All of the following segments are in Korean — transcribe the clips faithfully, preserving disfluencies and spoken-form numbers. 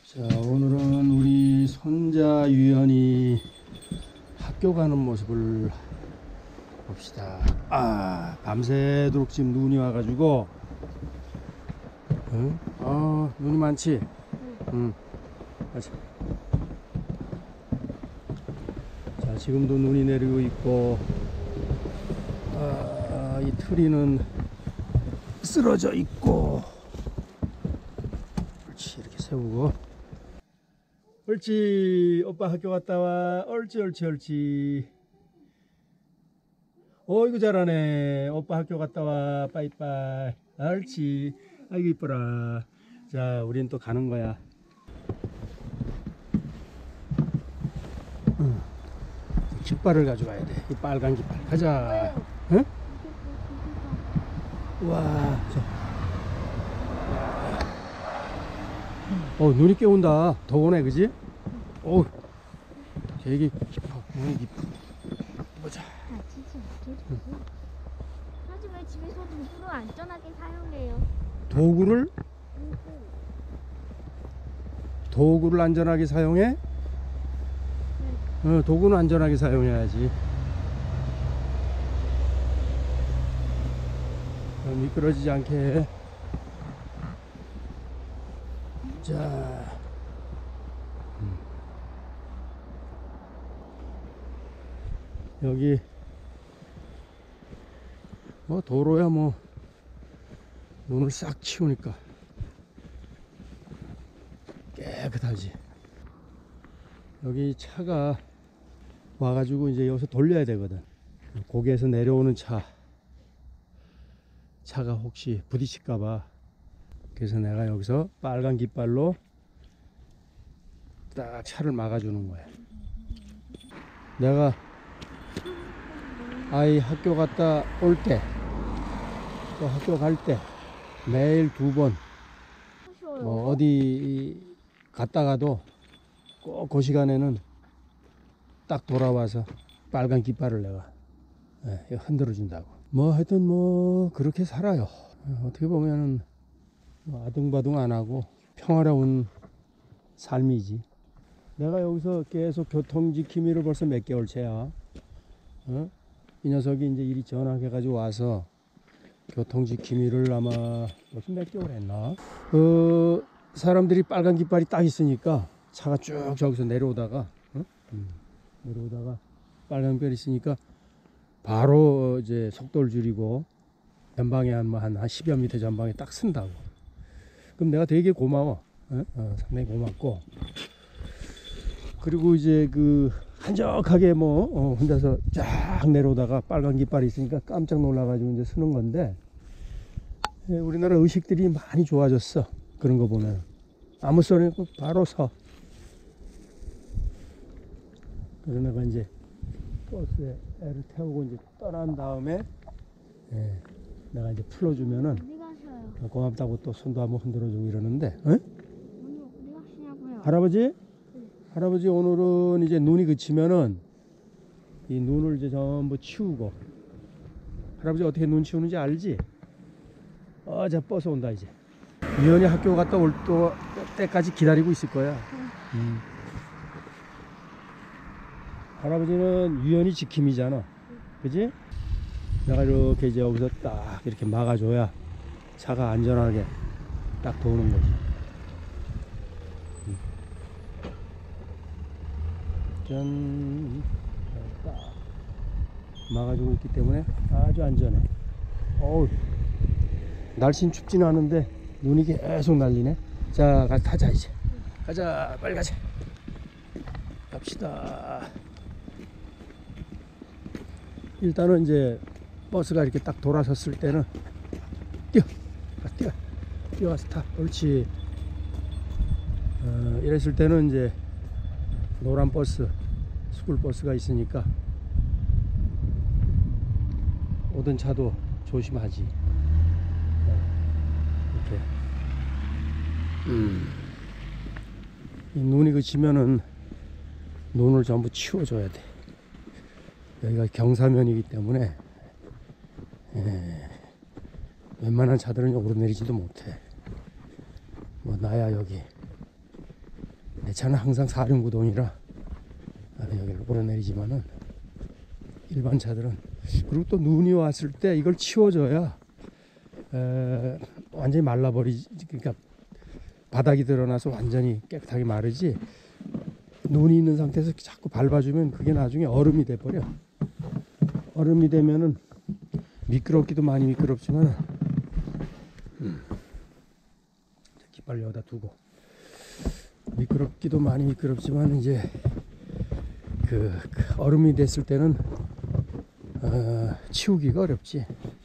자, 오늘은 우리 손자 유연이 학교 가는 모습을 봅시다. 아, 밤새도록 지금 눈이 와가지고, 응? 어, 눈이 많지? 응. 가자. 자, 지금도 눈이 내리고 있고, 아, 이 트리는 쓰러져 있고, 그렇지, 이렇게 세우고. 옳지, 오빠 학교 갔다 와. 옳지, 옳지, 옳지. 어이구, 잘하네. 오빠 학교 갔다 와. 빠이빠이. 옳지. 아이고, 이뻐라. 자, 우린 또 가는 거야. 응. 깃발을 가져가야 돼. 이 빨간 깃발. 가자. 응? 와, 자. 어, 눈이 꽤 온다. 더 오네, 그지? 어, 되게 깊어. 눈이 깊어. 보자. 아, 진짜 응. 하지 왜 집에서 도구를 안전하게 사용해요? 도구를? 도구를 안전하게 사용해? 어, 도구는 안전하게 사용해야지. 어, 미끄러지지 않게 해. 자, 음. 여기 뭐 도로야 뭐 눈을 싹 치우니까 깨끗하지. 여기 차가 와가지고 이제 여기서 돌려야 되거든. 고개에서 내려오는 차 차가 혹시 부딪힐까봐, 그래서 내가 여기서 빨간 깃발로 딱 차를 막아주는 거야. 내가 아이 학교 갔다 올 때, 또 학교 갈 때 매일 두 번 뭐 어디 갔다가도 꼭 그 시간에는 딱 돌아와서 빨간 깃발을 내가 예, 흔들어 준다고. 뭐 하여튼 뭐 그렇게 살아요. 어떻게 보면은 뭐 아둥바둥 안 하고 평화로운 삶이지. 내가 여기서 계속 교통지킴이를 벌써 몇 개월째야. 어? 이 녀석이 이제 일이 전학해가지고 와서 교통지킴이를 아마 무슨 몇 개월 했나? 그 사람들이 빨간 깃발이 딱 있으니까 차가 쭉 저기서 내려오다가 어? 음, 내려오다가 빨간 깃발이 있으니까 바로 이제 속도를 줄이고 전방에 한 뭐 한 십여 미터 전방에 딱 쓴다고. 그럼 내가 되게 고마워. 어? 어, 상당히 고맙고. 그리고 이제 그 한적하게 뭐 어, 혼자서 쫙 내려오다가 빨간 깃발이 있으니까 깜짝 놀라가지고 이제 쓰는 건데, 예, 우리나라 의식들이 많이 좋아졌어. 그런 거 보면 아무 소리 없고 바로 서. 그래서 내가 이제 버스에 애를 태우고 이제 떠난 다음에, 예, 내가 이제 풀어주면은 어디 가셔요? 고맙다고 또 손도 한번 흔들어주고 이러는데, 에? 오늘 어디 가시냐고요? 할아버지? 할아버지 오늘은 이제 눈이 그치면은 이 눈을 이제 전부 치우고. 할아버지 어떻게 눈 치우는지 알지? 어, 저 버스 온다 이제. 유연이 학교 갔다 올 또, 때까지 기다리고 있을 거야. 응. 음. 할아버지는 유연이 지킴이잖아. 응. 그지? 내가 이렇게 이제 여기서 딱 이렇게 막아줘야 차가 안전하게 딱 도는 거지. 응. 짠. 딱 막아주고 있기 때문에 아주 안전해. 어우, 날씨는 춥지는 않은데 눈이 계속 날리네. 자, 가, 타자 이제. 가자, 빨리 가자. 갑시다. 일단은 이제 버스가 이렇게 딱 돌아섰을 때는 뛰어, 아, 뛰어, 뛰어와서 타. 옳지. 어, 이랬을 때는 이제 노란 버스, 스쿨 버스가 있으니까 오던 차도 조심하지. 이렇게. 음. 이 눈이 그치면은 눈을 전부 치워줘야 돼. 여기가 경사면이기 때문에, 예, 웬만한 차들은 오르내리지도 못해. 뭐 나야 여기 내 차는 항상 사륜구동이라 여기를 오르내리지만은 일반 차들은, 그리고 또 눈이 왔을 때 이걸 치워줘야 에, 완전히 말라버리지. 그러니까 바닥이 드러나서 완전히 깨끗하게 마르지, 눈이 있는 상태에서 자꾸 밟아주면 그게 나중에 얼음이 돼버려. 얼음이 되면은 미끄럽기도 많이 미끄럽지만, 음. 깃발 여기다 두고, 미끄럽기도 많이 미끄럽지만 이제 그, 그 얼음이 됐을 때는 어, 치우기가 어렵지.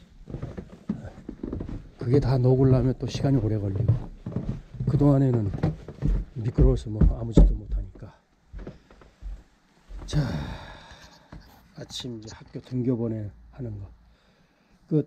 그게 다 녹으려면 또 시간이 오래 걸리고, 그동안에는 미끄러워서 뭐 아무 짓도 못하니까. 자, 아침 이제 학교 등교보내 하는 거 끝.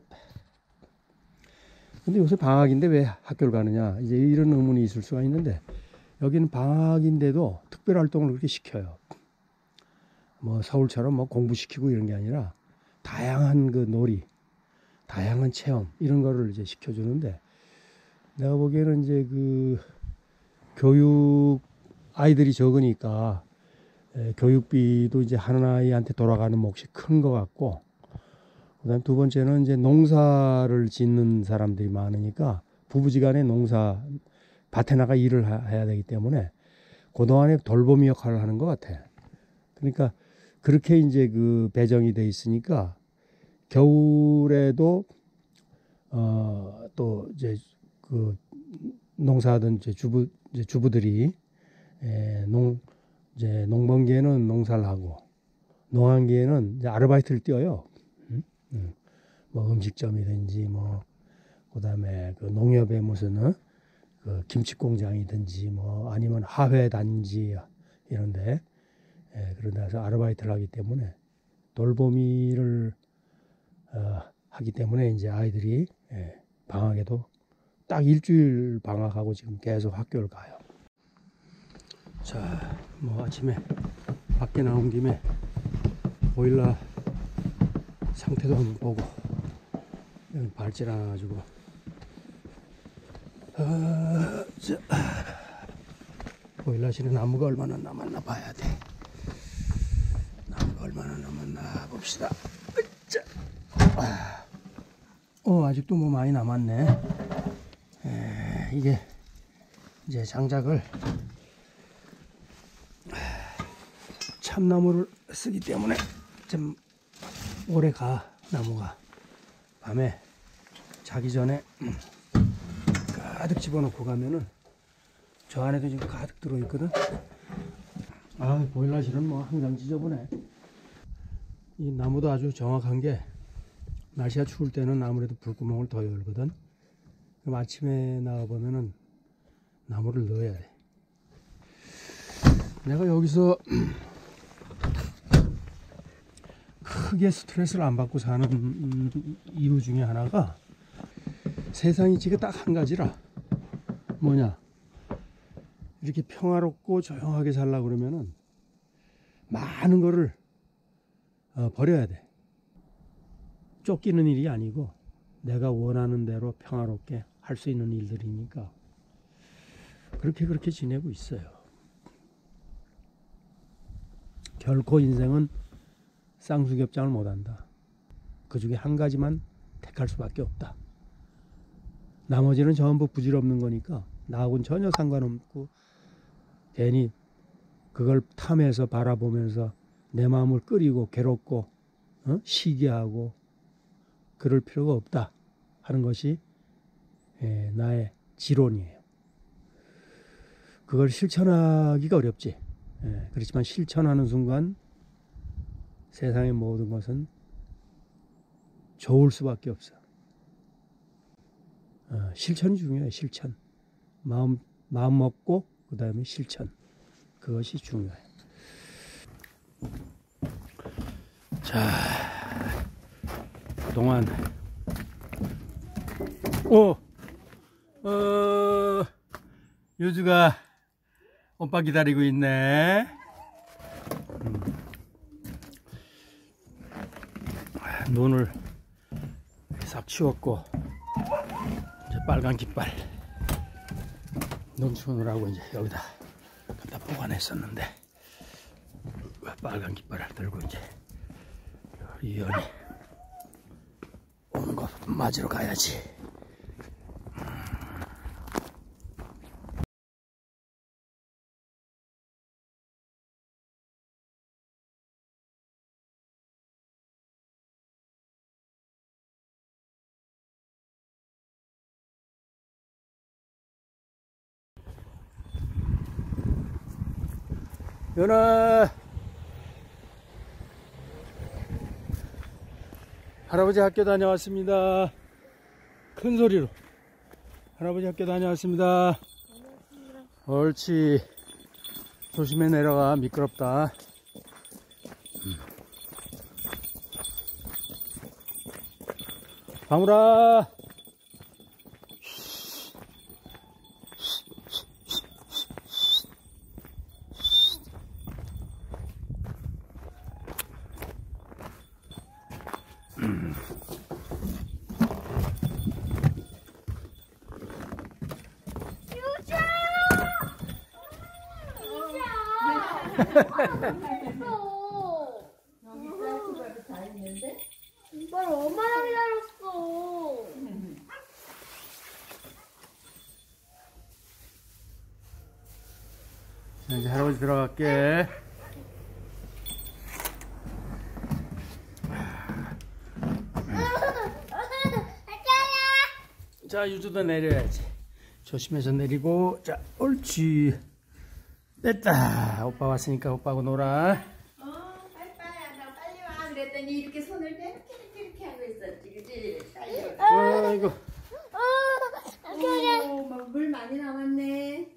근데 요새 방학인데 왜 학교를 가느냐, 이제 이런 의문이 있을 수가 있는데, 여기는 방학인데도 특별 활동을 그렇게 시켜요. 뭐 서울처럼 뭐 공부시키고 이런 게 아니라 다양한 그 놀이, 다양한 체험, 이런 거를 이제 시켜주는데, 내가 보기에는 이제 그 교육, 아이들이 적으니까 에, 교육비도 이제 한 아이한테 돌아가는 몫이 큰 것 같고, 그 다음 두 번째는 이제 농사를 짓는 사람들이 많으니까 부부지간에 농사, 밭에 나가 일을 하, 해야 되기 때문에 그동안에 돌보미 역할을 하는 것 같아. 그러니까 그렇게 이제 그 배정이 돼 있으니까 겨울에도 어, 또 이제 그 농사하던 이제 주부, 이제 주부들이 에, 농, 이제 농번기에는 농사를 하고, 농한기에는 이제 아르바이트를 뛰어요. 음? 음. 뭐 음식점이든지 뭐 그다음에 그 농협에 무슨 어? 그 김치 공장이든지 뭐 아니면 하회 단지 이런데, 예, 그런 데서 아르바이트를 하기 때문에 돌보미를 어, 하기 때문에 이제 아이들이 예, 방학에도 딱 일주일 방학하고 지금 계속 학교를 가요. 자, 뭐 아침에 밖에 나온 김에 보일러 상태도 한번 보고, 여기 발질 안 와가지고 어, 자, 보일러실에 나무가 얼마나 남았나 봐야 돼. 나무가 얼마나 남았나 봅시다. 자, 어, 아직도 뭐 많이 남았네. 에, 이게 이제 장작을 참나무를 쓰기 때문에 좀 오래 가. 나무가 밤에 자기 전에 가득 집어넣고 가면은, 저 안에도 지금 가득 들어있거든. 아, 보일러실은 뭐 항상 지저분해. 이 나무도 아주 정확한 게, 날씨가 추울 때는 아무래도 불구멍을 더 열거든. 그럼 아침에 나가보면은 나무를 넣어야 돼. 내가 여기서 크게 스트레스를 안 받고 사는 이유 중에 하나가, 세상이 지금 딱 한 가지라. 뭐냐, 이렇게 평화롭고 조용하게 살려고 그러면은 많은 거를 어, 버려야 돼. 쫓기는 일이 아니고 내가 원하는 대로 평화롭게 할 수 있는 일들이니까 그렇게 그렇게 지내고 있어요. 결코 인생은 쌍수겹장을 못한다. 그 중에 한 가지만 택할 수밖에 없다. 나머지는 전부 부질없는 거니까 나하고는 전혀 상관없고, 괜히 그걸 탐해서 바라보면서 내 마음을 끓이고 괴롭고 어? 시기하고 그럴 필요가 없다 하는 것이 예, 나의 지론이에요. 그걸 실천하기가 어렵지. 예, 그렇지만 실천하는 순간 세상의 모든 것은 좋을 수밖에 없어. 어, 실천이 중요해. 실천. 마음, 마음 먹고 그 다음에 실천. 그것이 중요해. 자, 그동안 오, 어, 요주가 오빠 기다리고 있네. 음. 눈을 싹 치웠고, 이제 빨간 깃발 눈 치우느라고 이제 여기다 갖다 보관했었는데 빨간 깃발을 들고 이제 이현이 오는 거 맞으러 가야지. 연아, 할아버지 학교 다녀왔습니다. 큰 소리로. 할아버지 학교 다녀왔습니다. 옳지. 조심해 내려가. 미끄럽다. 음. 방울아. 음. 유자! 유자! 여기 쌀국밥이 다 있는데? 이빨 얼마나 기다렸어. 자, 이제 할아버지 들어갈게. 자, 유주도 내려야지. 조심해서 내리고. 자, 옳지. 됐다. 오빠 왔으니까 오빠하고 놀아. 어, 빨리빨리 나 빨리 와. 그랬더니 이렇게 손을 이렇게 이렇게 이렇게 하고 있었지, 그치? 빨리 와. 아이고. 어, 그래. 오, 막 물 많이 남았네.